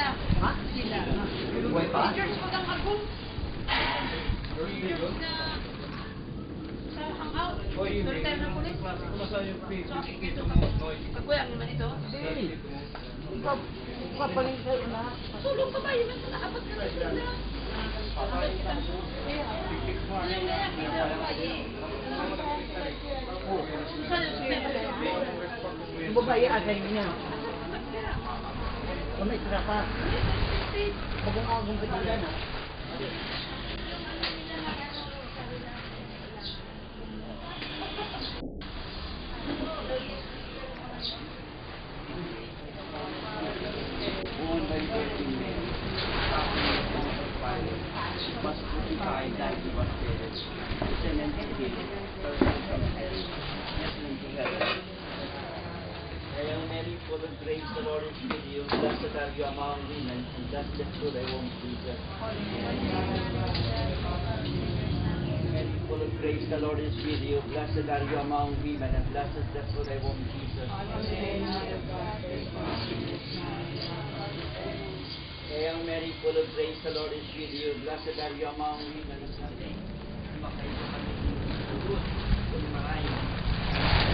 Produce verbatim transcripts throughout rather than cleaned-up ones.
Ha? Sila. Buhay pa? George, wag ang magong. George na sa hangout. Story time ng kulit. So, dito ka. Pagkuya mo naman ito? Hindi. Ikaw, papaling sa'yo na. Tulong pa ba? Yun ang naapat na sa sila. Yung babae, agay niya. O may tira pa. Bagong-agong ka dyan, ha? Must purify that he was created. Sin and guilt, perfect from heaven, listening to heaven. Hail Mary, full of grace, the Lord is with you. Blessed are you among women, and blessed is the fruit of your womb, Jesus. Mary, full of grace, the Lord is with you. Blessed are you among women, and blessed is the fruit of your womb, Jesus. Hail Mary, full of grace, the Lord is with you. Blessed are you among women, and blessed is the fruit of your womb,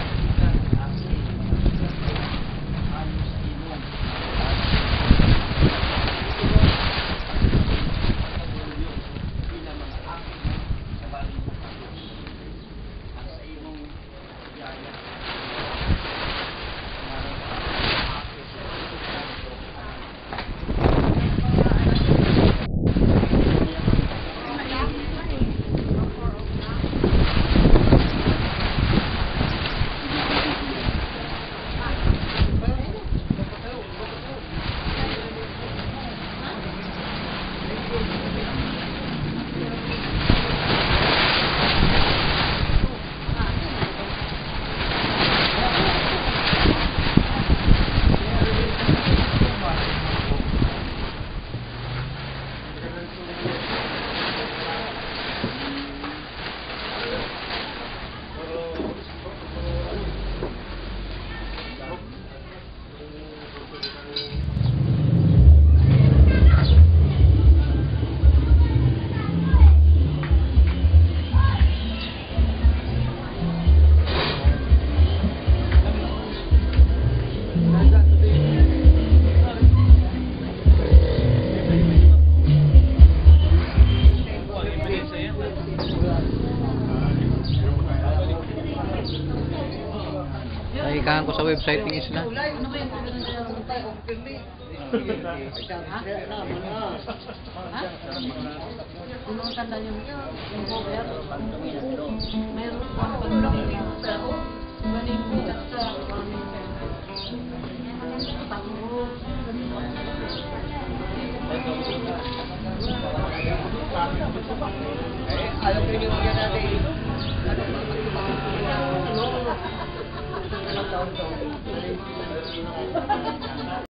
Nakikahan ko sa website ng isla. Ano ba yung Kung tanda yung yung cover, mayroon po ang pagkakiling pero maling bukas sa panguro. Eh, ayaw kayo yung yan natin. Ano? Ano?